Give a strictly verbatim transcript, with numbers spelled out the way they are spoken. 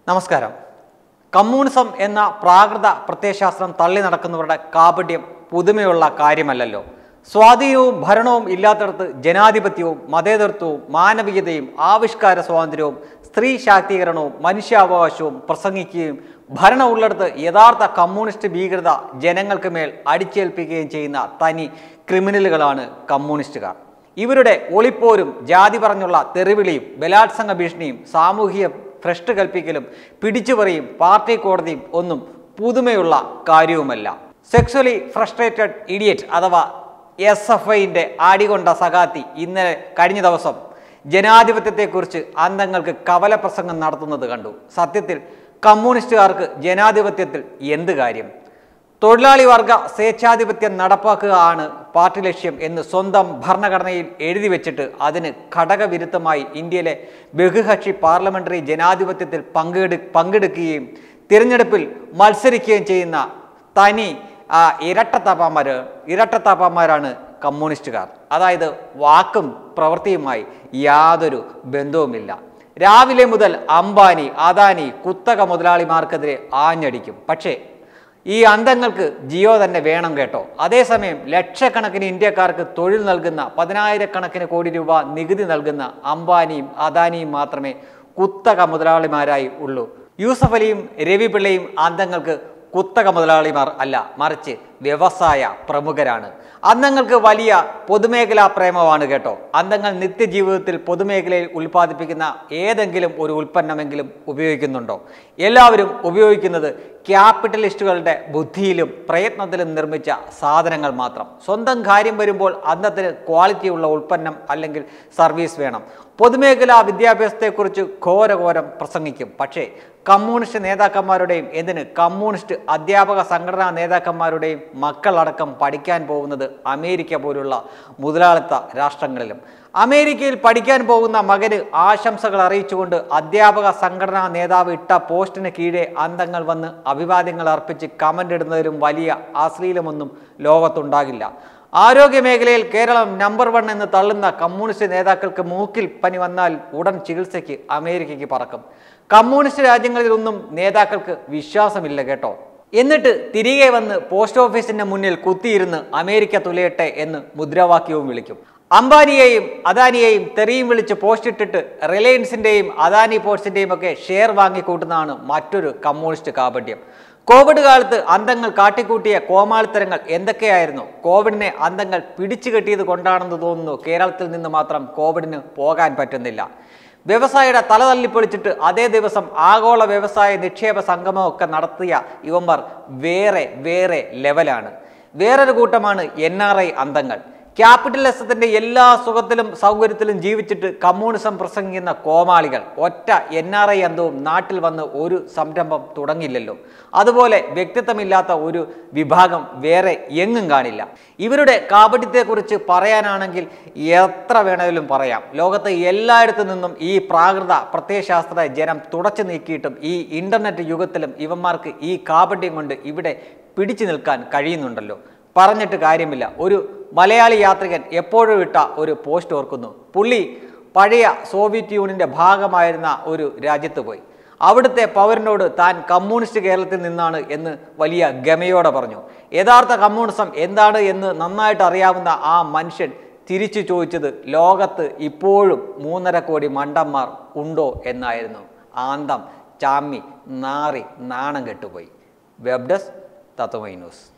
നമസ്കാരം. കമ്മ്യൂണിസം എന്ന പ്രാകൃത പ്രത്യയശാസ്ത്രം തള്ളി നടക്കുന്നവരുടെ കാപട്യം പുതുമയുള്ള കാര്യമല്ലല്ലോ. സ്വാധീനവും ഭരണവും ഇല്ലാത്തടത്ത് ജനാധിപത്യവും മതേതരത്വവും മാനവികതയും ആവിഷ്കാര സ്വാതന്ത്ര്യവും സ്ത്രീ ശാക്തീകരണവും മനുഷ്യാവകാശവും പ്രസംഗിക്കുകയും ഭരണം ഉള്ളിടത്ത് യഥാർത്ഥ കമ്മ്യൂണിസ്റ്റ് ഭീകരത ജനങ്ങൾക്ക് മേൽ അടിച്ചേൽപ്പിക്കുകയും ചെയ്യുന്ന തനി ക്രിമിനലുകളാണ് കമ്മ്യൂണിസ്റ്റുകാർ. ഇവരുടെ ഒളിപ്പോരും ജാതി പറഞ്ഞുള്ള തെറിവിളിയും ബലാത്സംഗ ഭീഷണിയും സാമൂഹിക ഭ്രഷ്ട് കൽപ്പിക്കലും പിടിച്ചുപറിയും പാർട്ടി കോടതിയും ഒന്നും പുതുമയുള്ള കാര്യവുമല്ല. സെക്സ്വലി ഫ്രസ്ട്രേറ്റഡ് ഇഡിയറ്റ് അഥവാ എസ് എഫ് ഐൻ്റെ ആടികൊണ്ട സഖാത്തി ഇന്നലെ കഴിഞ്ഞ ദിവസം ജനാധിപത്യത്തെക്കുറിച്ച് അന്തങ്ങൾക്ക് കവല പ്രസംഗം നടത്തുന്നത് കണ്ടു. സത്യത്തിൽ കമ്മ്യൂണിസ്റ്റുകാർക്ക് ജനാധിപത്യത്തിൽ എന്ത് കാര്യം? തൊഴിലാളി വർഗ സ്വേച്ഛാധിപത്യം നടപ്പാക്കുക ആണ് പാർട്ടി ലക്ഷ്യം എന്ന് സ്വന്തം ഭരണഘടനയിൽ എഴുതി വെച്ചിട്ട് അതിന് ഘടകവിരുദ്ധമായി ഇന്ത്യയിലെ ബഹുകക്ഷി പാർലമെന്ററി ജനാധിപത്യത്തിൽ പങ്കെടു പങ്കെടുക്കുകയും തിരഞ്ഞെടുപ്പിൽ മത്സരിക്കുകയും ചെയ്യുന്ന തനി ഇരട്ടത്താപ്പാന്മാർ ഇരട്ടത്താപ്പാന്മാരാണ് കമ്മ്യൂണിസ്റ്റുകാർ. അതായത് വാക്കും പ്രവൃത്തിയുമായി യാതൊരു ബന്ധവുമില്ല. രാവിലെ മുതൽ അംബാനി അദാനി കുത്തക മുതലാളിമാർക്കെതിരെ ആഞ്ഞടിക്കും. പക്ഷേ ഈ അന്തങ്ങൾക്ക് ജിയോ തന്നെ വേണം കേട്ടോ. അതേസമയം ലക്ഷക്കണക്കിന് ഇന്ത്യക്കാർക്ക് തൊഴിൽ നൽകുന്ന പതിനായിരക്കണക്കിന് കോടി രൂപ നികുതി നൽകുന്ന അംബാനിയും അദാനിയും മാത്രമേ കുത്തക മുതലാളിമാരായി ഉള്ളൂ. യൂസഫ് അലിയും രവി പിള്ളയും അന്തങ്ങൾക്ക് കുത്തക മുതലാളിമാർ അല്ല, മറിച്ച് വ്യവസായ പ്രമുഖരാണ്. അന്തങ്ങൾക്ക് വലിയ പൊതുമേഖലാ പ്രേമമാണ് കേട്ടോ. അന്തങ്ങൾ നിത്യജീവിതത്തിൽ പൊതുമേഖലയിൽ ഉൽപ്പാദിപ്പിക്കുന്ന ഏതെങ്കിലും ഒരു ഉൽപ്പന്നമെങ്കിലും ഉപയോഗിക്കുന്നുണ്ടോ? എല്ലാവരും ഉപയോഗിക്കുന്നത് ക്യാപിറ്റലിസ്റ്റുകളുടെ ബുദ്ധിയിലും പ്രയത്നത്തിലും നിർമ്മിച്ച സാധനങ്ങൾ മാത്രം. സ്വന്തം കാര്യം വരുമ്പോൾ അന്തത്തിന് ക്വാളിറ്റിയുള്ള ഉൽപ്പന്നം അല്ലെങ്കിൽ സർവീസ് വേണം. പൊതുമേഖലാ വിദ്യാഭ്യാസത്തെക്കുറിച്ച് ഘോരഘോരം പ്രസംഗിക്കും. പക്ഷേ കമ്മ്യൂണിസ്റ്റ് നേതാക്കന്മാരുടെയും എന്തിന് കമ്മ്യൂണിസ്റ്റ് അധ്യാപക സംഘടനാ നേതാക്കന്മാരുടെയും മക്കളടക്കം പഠിക്കാൻ പോകുന്നത് അമേരിക്ക പോലുള്ള മുതലാളിത്ത രാഷ്ട്രങ്ങളിലും. അമേരിക്കയിൽ പഠിക്കാൻ പോകുന്ന മകന് ആശംസകൾ അറിയിച്ചുകൊണ്ട് അധ്യാപക സംഘടനാ നേതാവ് ഇട്ട പോസ്റ്റിന് കീഴെ അന്തങ്ങൾ വന്ന് അഭിവാദ്യങ്ങൾ അർപ്പിച്ച് കമൻ്റ് ഇടുന്നതിലും വലിയ അശ്ലീലമൊന്നും ലോകത്തുണ്ടാകില്ല. ആരോഗ്യ മേഖലയിൽ കേരളം നമ്പർ വൺ എന്ന് തള്ളുന്ന കമ്മ്യൂണിസ്റ്റ് നേതാക്കൾക്ക് മൂക്കിൽ പനി വന്നാൽ ഉടൻ ചികിത്സയ്ക്ക് അമേരിക്കയ്ക്ക് പറക്കും. കമ്മ്യൂണിസ്റ്റ് രാജ്യങ്ങളിലൊന്നും നേതാക്കൾക്ക് വിശ്വാസമില്ല കേട്ടോ. എന്നിട്ട് തിരികെ വന്ന് പോസ്റ്റ് ഓഫീസിന്റെ മുന്നിൽ കുത്തിയിരുന്ന് അമേരിക്ക തുലയട്ടെ എന്ന് മുദ്രാവാക്യവും വിളിക്കും. അംബാനിയെയും അദാനിയെയും തെറിയും വിളിച്ച് പോസ്റ്റ് ഇട്ടിട്ട് റിലയൻസിന്റെയും അദാനി പോർട്സിന്റെയും ഒക്കെ ഷെയർ വാങ്ങിക്കൂട്ടുന്നതാണ് മറ്റൊരു കമ്മ്യൂണിസ്റ്റ് കാപട്യം. കോവിഡ് കാലത്ത് അന്തങ്ങൾ കാട്ടിക്കൂട്ടിയ കോമാളിത്തരങ്ങൾ എന്തൊക്കെയായിരുന്നു? കോവിഡിനെ അന്തങ്ങൾ പിടിച്ചു കെട്ടിയത് കൊണ്ടാണെന്ന് തോന്നുന്നു കേരളത്തിൽ നിന്ന് മാത്രം കോവിഡിന് പോകാൻ പറ്റുന്നില്ല. വ്യവസായിയുടെ തല തല്ലിപ്പൊളിച്ചിട്ട് അതേ ദിവസം ആഗോള വ്യവസായ നിക്ഷേപ സംഗമമൊക്കെ നടത്തിയ ഇവന്മാർ വേറെ വേറെ ലെവലാണ്. വേറൊരു കൂട്ടമാണ് എൻ ആർ ഐ അന്തങ്ങൾ. ക്യാപിറ്റലിസത്തിന്റെ എല്ലാ സുഖത്തിലും സൗകര്യത്തിലും ജീവിച്ചിട്ട് കമ്മ്യൂണിസം പ്രസംഗിക്കുന്ന കോമാളികൾ. ഒറ്റ എൻ ആർ ഐ അന്തവും നാട്ടിൽ വന്ന് ഒരു സംരംഭം തുടങ്ങില്ലല്ലോ. അതുപോലെ വ്യക്തിത്വമില്ലാത്ത ഒരു വിഭാഗം വേറെ എങ്ങും കാണില്ല. ഇവരുടെ കാപട്യത്തെക്കുറിച്ച് പറയാനാണെങ്കിൽ എത്ര വേണമെങ്കിലും പറയാം. ലോകത്ത് എല്ലായിടത്തു നിന്നും ഈ പ്രാകൃത പ്രത്യയശാസ്ത്ര ജനം തുടച്ചു നീക്കിയിട്ടും ഈ ഇന്റർനെറ്റ് യുഗത്തിലും ഇവന്മാർക്ക് ഈ കാപട്യം കൊണ്ട് ഇവിടെ പിടിച്ചു നിൽക്കാൻ കഴിയുന്നുണ്ടല്ലോ. പറഞ്ഞിട്ട് കാര്യമില്ല. ഒരു മലയാളി യാത്രികൻ എപ്പോഴും ഇട്ട ഒരു പോസ്റ്റ് ഓർക്കുന്നു. പുള്ളി പഴയ സോവിയറ്റ് യൂണിയന്റെ ഭാഗമായിരുന്ന ഒരു രാജ്യത്ത് പോയി. അവിടുത്തെ പൗരനോട് താൻ കമ്മ്യൂണിസ്റ്റ് കേരളത്തിൽ നിന്നാണ് എന്ന് വലിയ ഗമയോടെ പറഞ്ഞു. യഥാർത്ഥ കമ്മ്യൂണിസം എന്താണ് എന്ന് നന്നായിട്ട് അറിയാവുന്ന ആ മനുഷ്യൻ തിരിച്ചു ചോദിച്ചത് ലോകത്ത് ഇപ്പോഴും മൂന്നര കോടി മണ്ടന്മാർ ഉണ്ടോ എന്നായിരുന്നു. ആന്തം ചാമ്മി നാറി നാണം കെട്ടുപോയി. വെബ് ഡെസ്ക് തത്വമൈ ന്യൂസ്.